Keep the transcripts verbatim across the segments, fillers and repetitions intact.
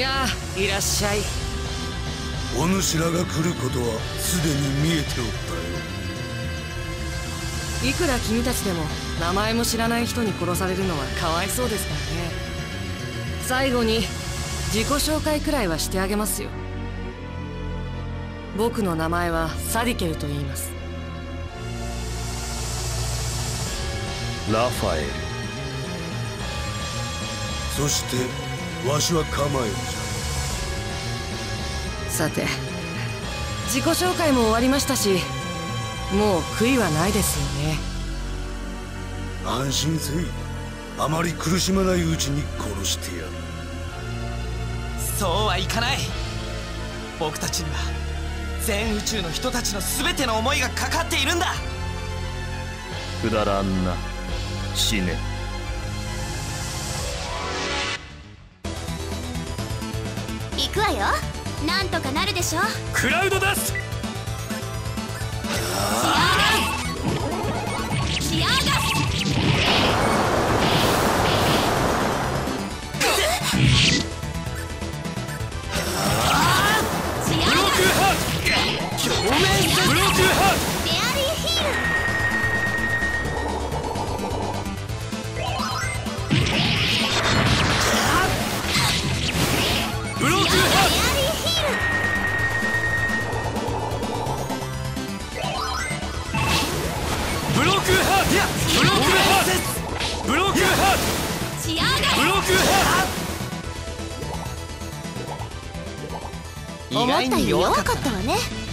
やあ、いらっしゃい。 お主らが来ることはすでに見えておったよ。 いくら君たちでも名前も知らない人に殺されるのはかわいそうですからね。最後に自己紹介くらいはしてあげますよ。僕の名前はサディケルと言います。 ラファエル。 そしてわしはカマエルじゃ。 さて、自己紹介も終わりましたし、もう悔いはないですよね。 安心せい。あまり苦しまないうちに殺してやる。 そうはいかない。僕たちには全宇宙の人たちの全ての思いがかかっているんだ。 くだらんな。死ね。 行くわよ。なんとかなるでしょ。 クラウドダスト。 シアーガス。シアーガス。シアーガス。ブロックハート。表面ブロックハート。フェアリーヒール。 ブロックハート。ブロックハート。ブロックハート。ブロックハート。 シアーガス。 ブロックハート。 思ったより弱かったわね。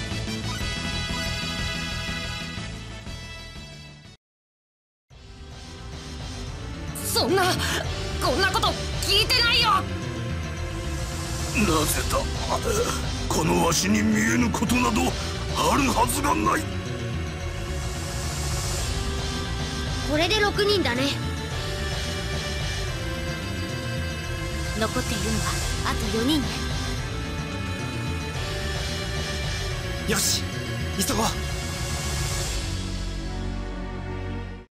そんな、こんなこと聞いてないよ。 なぜだ。このわしに見えぬことなどあるはずがない。 これでろくにんだね。残っているのはあとよにんね。 よし、急ごう。